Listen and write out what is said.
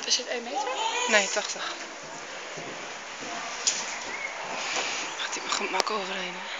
Is dit 1 meter? Nee, 80. Gaat hij me gemak overheen, hè?